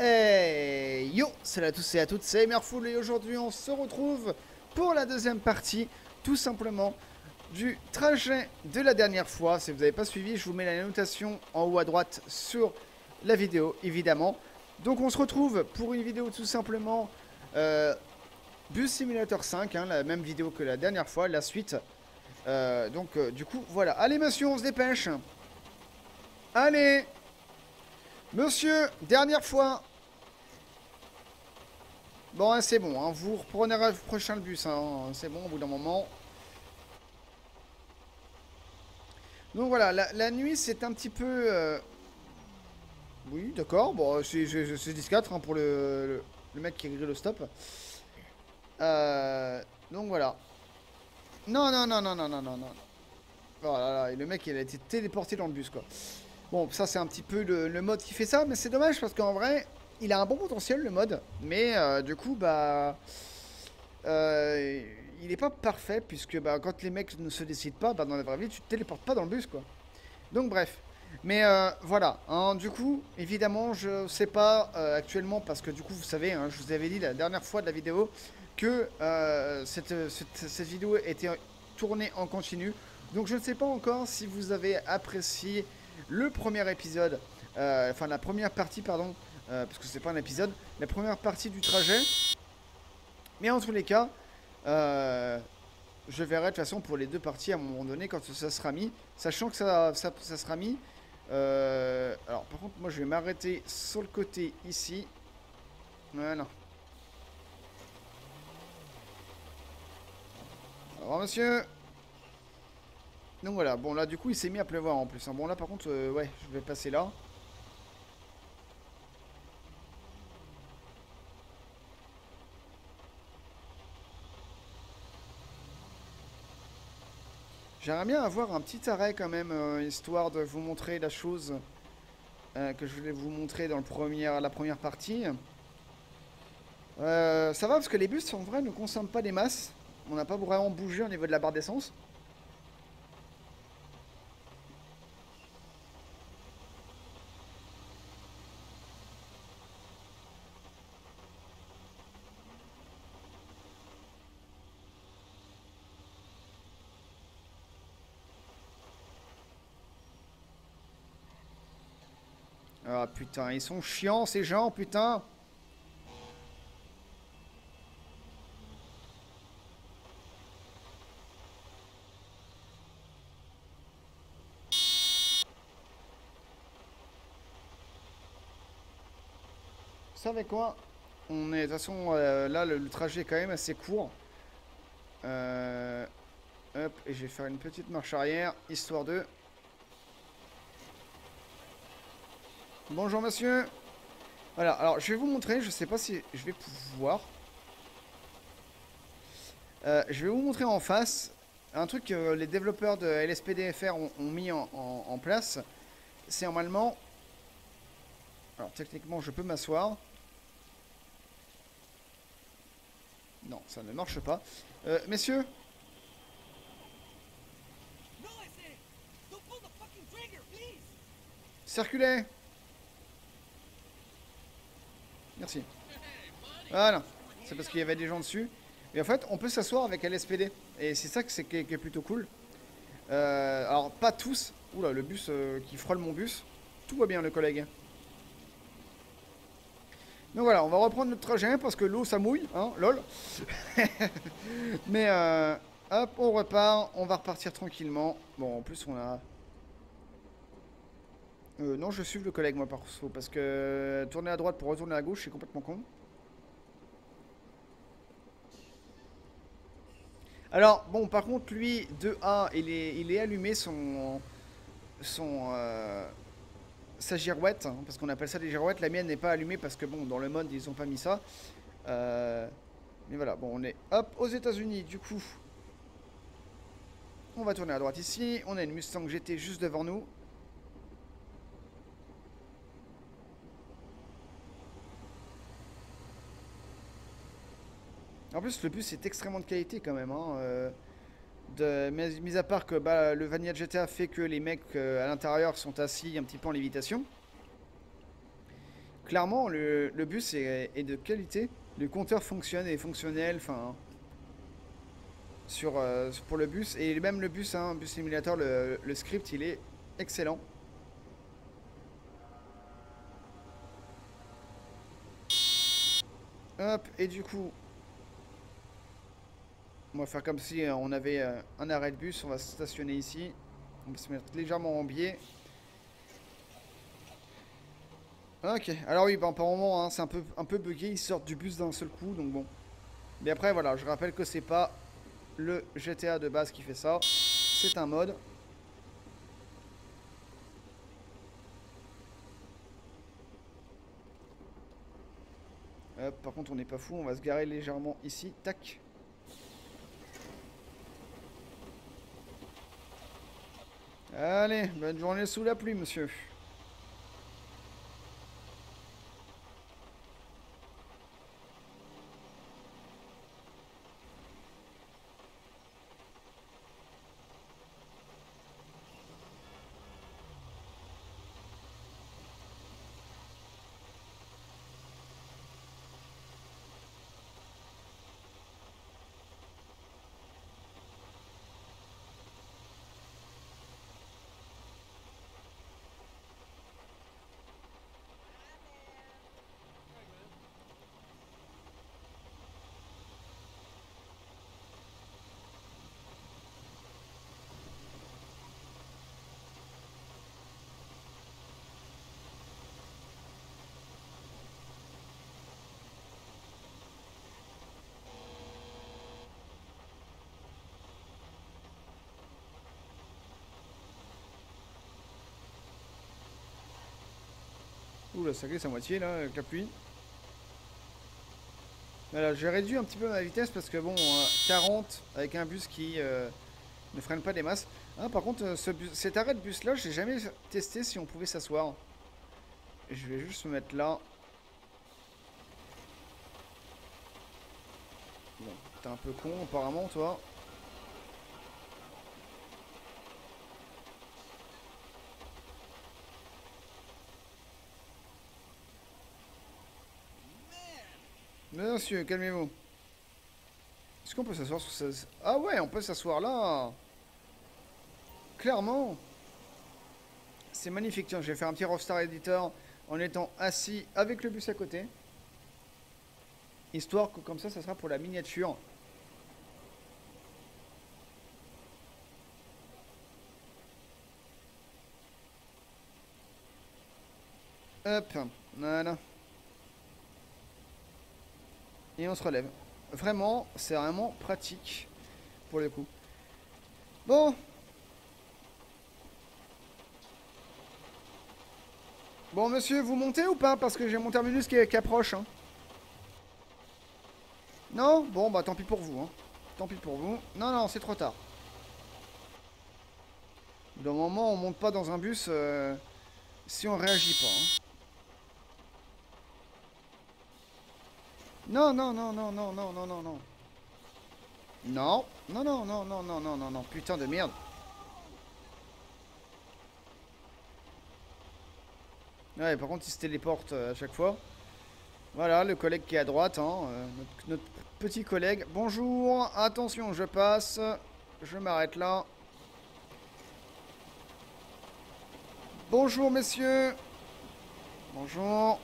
Hey yo, salut à tous et à toutes, c'est Emerfull et aujourd'hui on se retrouve pour la deuxième partie, tout simplement, du trajet de la dernière fois. Si vous n'avez pas suivi, je vous mets la notation en haut à droite sur la vidéo, évidemment. Donc on se retrouve pour une vidéo tout simplement Bus Simulator 5, hein, la même vidéo que la dernière fois, la suite. Du coup, voilà. Allez monsieur, on se dépêche. Allez monsieur, dernière fois. Bon, hein, c'est bon, hein, vous reprenez le prochain bus, hein, c'est bon au bout d'un moment. Donc voilà, la nuit c'est un petit peu... Oui, d'accord, bon, c'est 10-4 hein, pour le mec qui a grillé le stop. Donc voilà. Non, non, non, non, non, non, non, non. Oh là là, et le mec il a été téléporté dans le bus quoi. Bon, ça c'est un petit peu le mode qui fait ça, mais c'est dommage parce qu'en vrai, il a un bon potentiel le mode, mais du coup, bah... Euh, il est pas parfait puisque bah, quand les mecs ne se décident pas, bah, dans la vraie vie, tu te téléportes pas dans le bus quoi. Donc bref. Mais voilà, hein, du coup, évidemment, je sais pas actuellement parce que du coup, vous savez, hein, je vous avais dit la dernière fois de la vidéo que cette vidéo était tournée en continu. Donc je ne sais pas encore si vous avez apprécié le premier épisode, enfin la première partie, pardon, parce que c'est pas un épisode, la première partie du trajet. Mais en tous les cas, euh, je verrai de toute façon pour les deux parties à un moment donné quand ça sera mis. Sachant que ça sera mis. Alors par contre, moi je vais m'arrêter sur le côté ici. Voilà. Au revoir monsieur. Donc voilà, bon là du coup il s'est mis à pleuvoir en plus, hein. Bon là par contre, ouais, je vais passer là. J'aimerais bien avoir un petit arrêt quand même, histoire de vous montrer la chose que je voulais vous montrer dans la première partie. Ça va parce que les bus en vrai ne consomment pas des masses. On n'a pas vraiment bougé au niveau de la barre d'essence. Ah putain, ils sont chiants ces gens, putain. Vous savez quoi? On est, de toute façon, là, le trajet est quand même assez court. Hop, et je vais faire une petite marche arrière, histoire de... Bonjour monsieur. Voilà, alors je vais vous montrer, je sais pas si je vais pouvoir. Je vais vous montrer en face un truc que les développeurs de LSPDFR ont mis en place. C'est normalement... Alors techniquement je peux m'asseoir. Non, ça ne marche pas. Messieurs, circulez. Merci. Voilà, c'est parce qu'il y avait des gens dessus. Et en fait, on peut s'asseoir avec LSPD. Et c'est ça qui est plutôt cool. Alors, pas tous. Oula, le bus qui frôle mon bus. Tout va bien, le collègue. Donc voilà, on va reprendre notre trajet parce que l'eau, ça mouille, hein, lol. Mais, hop, on repart. On va repartir tranquillement. Bon, en plus, on a... non, je suis le collègue, moi, perso. Parce que tourner à droite pour retourner à gauche, c'est complètement con. Alors, bon, par contre, lui, de A, il est allumé son, sa girouette, hein, parce qu'on appelle ça des girouettes. La mienne n'est pas allumée parce que, bon, dans le mode, ils ont pas mis ça. Mais voilà, bon, on est, hop, aux États-Unis, du coup. On va tourner à droite ici. On a une Mustang GT juste devant nous. En plus, le bus est extrêmement de qualité quand même, hein. Mis à part que bah, le Vanilla GTA fait que les mecs à l'intérieur sont assis un petit peu en lévitation. Clairement, le bus est de qualité. Le compteur fonctionne et est fonctionnel, enfin, pour le bus. Et même le bus, hein, bus simulator, le script, il est excellent. Hop, et du coup, on va faire comme si on avait un arrêt de bus. On va se stationner ici. On va se mettre légèrement en biais. Ok, alors oui, ben, par moment, hein, c'est un peu bugué. Ils sortent du bus d'un seul coup, donc bon. Mais après, voilà, je rappelle que c'est pas le GTA de base qui fait ça. C'est un mode. Hop, par contre, on n'est pas fou. On va se garer légèrement ici. Tac. Allez, bonne journée sous la pluie, monsieur. Ouh là, ça glisse à moitié là, avec la pluie. Voilà, j'ai réduit un petit peu ma vitesse parce que bon, 40 avec un bus qui ne freine pas des masses. Ah, par contre, cet arrêt de bus là, j'ai jamais testé si on pouvait s'asseoir. Je vais juste me mettre là. Bon, t'es un peu con apparemment, toi. Monsieur, calmez-vous. Est-ce qu'on peut s'asseoir sur ça? Ah ouais, on peut s'asseoir là. Clairement. C'est magnifique. Tiens, je vais faire un petit Rockstar Editor en étant assis avec le bus à côté. Histoire que comme ça sera pour la miniature. Hop, voilà. Et on se relève. Vraiment, c'est vraiment pratique pour le coup. Bon. Bon, monsieur, vous montez ou pas? Parce que j'ai mon terminus qui approche. Hein. Non? Bon, bah tant pis pour vous. Hein. Tant pis pour vous. Non, non, c'est trop tard. D'un moment, on monte pas dans un bus si on réagit pas. Hein. Non, non, non, non, non, non, non, non, non. Non, non, non, non, non, non, non, non, non, putain de merde. Ouais, par contre, il se téléporte à chaque fois. Voilà, le collègue qui est à droite, hein, notre petit collègue. Bonjour, attention, je passe. Je m'arrête là. Bonjour, messieurs. Bonjour.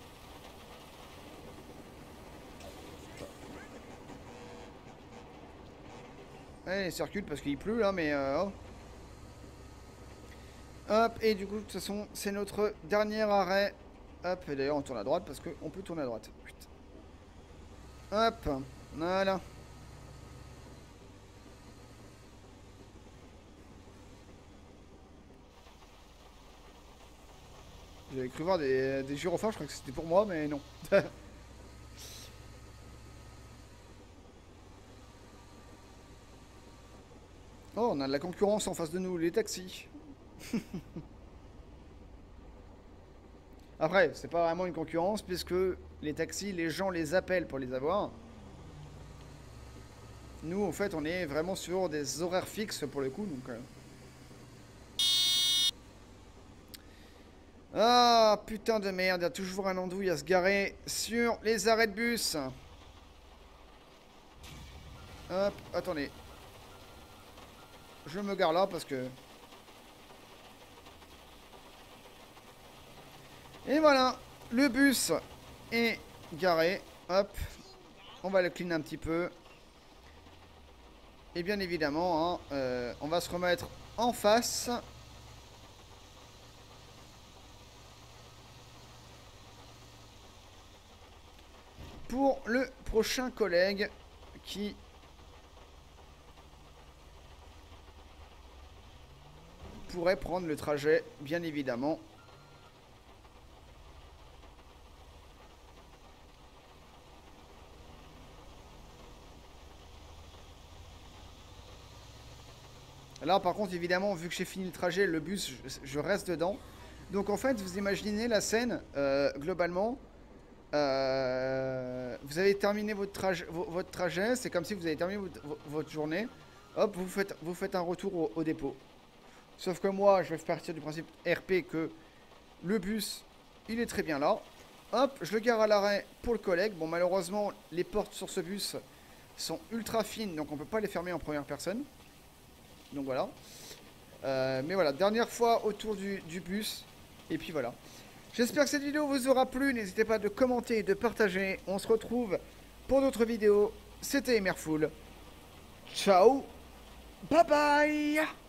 Allez, circule parce qu'il pleut là, mais oh. Hop, et du coup, de toute façon, c'est notre dernier arrêt. Hop, et d'ailleurs, on tourne à droite parce qu'on peut tourner à droite. Putain. Hop, voilà. J'avais cru voir des gyrophares, je crois que c'était pour moi, mais non. Oh, on a de la concurrence en face de nous, les taxis. Après, c'est pas vraiment une concurrence puisque les taxis, les gens les appellent pour les avoir. Nous, en fait, on est vraiment sur des horaires fixes pour le coup, donc. Ah, putain de merde, il y a toujours un andouille à se garer sur les arrêts de bus. Hop, attendez. Je me gare là parce que... Et voilà, le bus est garé. Hop, on va le clean un petit peu. Et bien évidemment, hein, on va se remettre en face. Pour le prochain collègue qui pourrait prendre le trajet, bien évidemment. Là, par contre, évidemment, vu que j'ai fini le trajet, le bus, je reste dedans. Donc, en fait, vous imaginez la scène, globalement. Vous avez terminé votre trajet. C'est comme si vous avez terminé votre journée. Hop, vous faites un retour au dépôt. Sauf que moi, je vais partir du principe RP que le bus, il est très bien là. Hop, je le gare à l'arrêt pour le collègue. Bon, malheureusement, les portes sur ce bus sont ultra fines, donc on peut pas les fermer en première personne. Donc voilà. Mais voilà, dernière fois autour du bus. Et puis voilà. J'espère que cette vidéo vous aura plu. N'hésitez pas de commenter et de partager. On se retrouve pour d'autres vidéos. C'était Emerfull. Ciao. Bye bye.